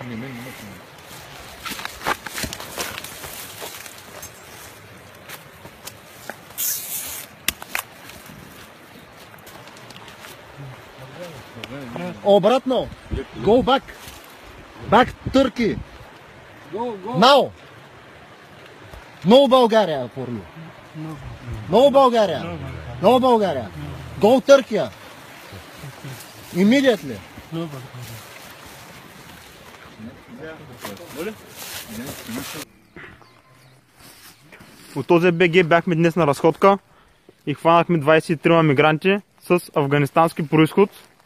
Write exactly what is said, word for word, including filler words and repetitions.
Не, мен не ме снимай. Обратно. Go back. Back Turkey. Go, go. Now. No Bulgaria for you. No Bulgaria. No Bulgaria. Go Turkey. Immediately. От този БГ бяхме днес на разходка и хванахме двайсет и трима мигранти с афганистански происход.